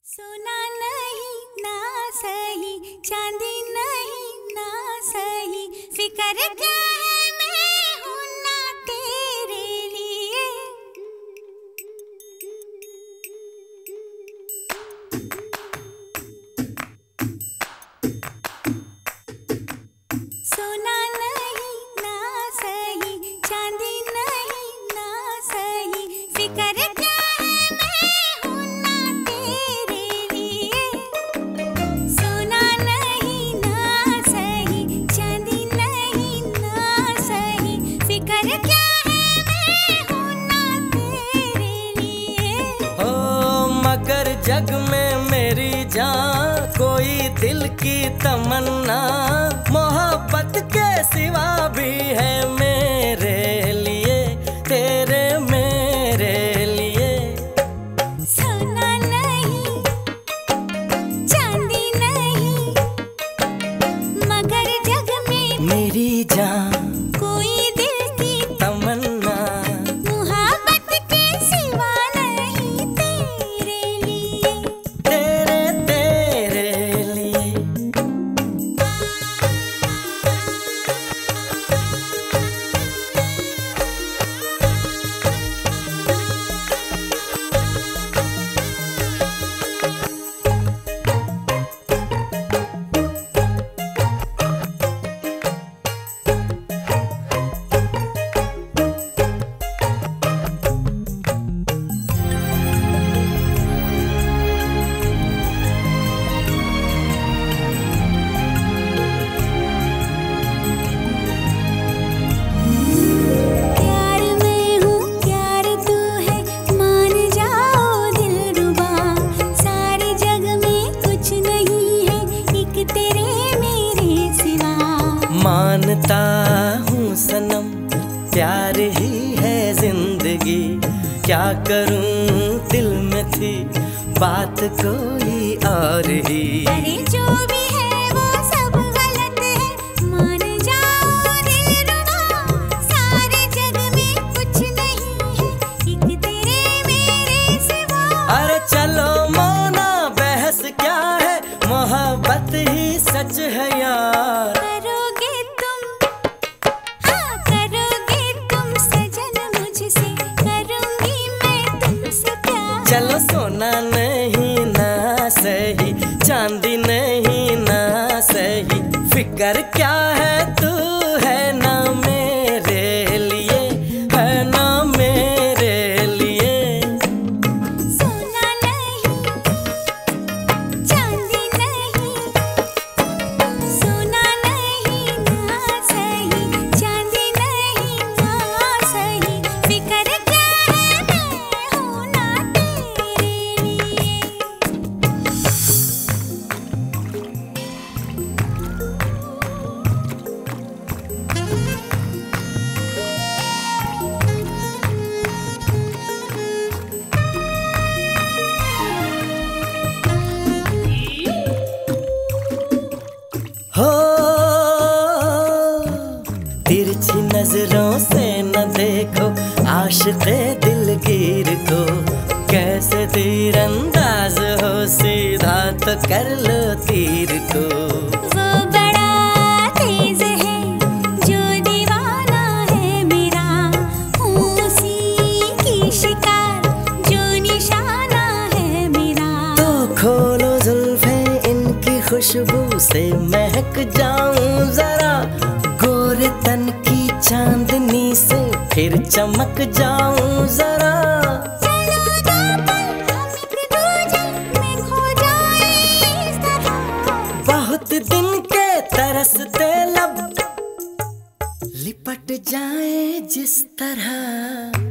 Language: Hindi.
सोना नहीं ना सही, चांदी नहीं ना सही, फिक्र क्या है मैं हूं ना तेरे लिए। सोना नहीं ना सही, चांदी नहीं ना सही, फिक्र क्या है मैं हूं ना तेरे लिए। सोना नहीं ना सही, चांदी नहीं ना सही, फिक्र क्या है मैं हूं ना तेरे लिए। ओ मगर जग में मेरी जान कोई दिल की तमन्ना मोहब्बत के सिवा भी है मेरे लिए, तेरे मेरे लिए। सोना नहीं चांदी नहीं, मगर जग में मेरी जान कोई दिल की तमन्ना मोहब्बत के सिवा नहीं तेरे लिए, तेरे तेरे लिए। प्यार मैं हूँ प्यार तू है, मान जाओ दिलरुबा, सारे जग में कुछ नहीं है एक तेरे मेरे सिवा। मानता हूँ सनम प्यार ही है जिंदगी, क्या करूँ दिल में थी बात कोई और ही। अरे जो भी है वो सब गलत है, मान जाओ दिलरुबा, सारे जग में कुछ नहीं है एक तेरे मेरे सिवा। अरे चलो मोना बहस क्या है, मोहब्बत ही सच है यार। करोगे तुम, हाँ करोगे तुम सजन मुझसे, करूंगी मैं तुमसे प्यार। चलो सोना नहीं ना सही, चांदी नहीं ना सही, फिक्र क्या है तू है ना मेरे लिए, है ना मेरे लिए। सोना नहीं चांदी नहीं, सोना नहीं ना सही, चांदी नहीं ना सही, फिक्र क्या है मैं हूं ना तेरे लिए। हो तिरछी नजरों से न देखो आशिक़े दिलगीर को, कैसे तीरंदाज हो सीधा तो कर लो तीर को। वो बड़ा तेज है जो दीवाना है मेरा, हूँ उसी की शिकार जो निशाना है मेरा। तो खोलो जुल्फे इनकी खुशबू से महक जाऊं जरा, गोरे तन की चांदनी से फिर चमक जाऊं जरा। चलो दो पल हम एक दूजे में खो जाए इस तरह, बहुत दिन के तरसते लब लिपट जाए जिस तरह।